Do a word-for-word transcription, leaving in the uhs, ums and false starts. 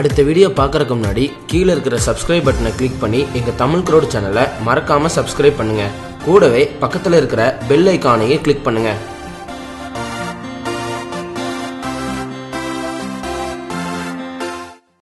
அடுத்த வீடியோ பார்க்கறதுக்கு முன்னாடி கீழே இருக்கிற சப்ஸ்கிரைப் பட்டனை கிளிக் பண்ணி எங்க தமிழ் க்ரௌட் சேனலை மறக்காம சப்ஸ்கிரைப் பண்ணுங்க. கூடவே பக்கத்துல இருக்கிற பெல் ஐகானையும் கிளிக் பண்ணுங்க.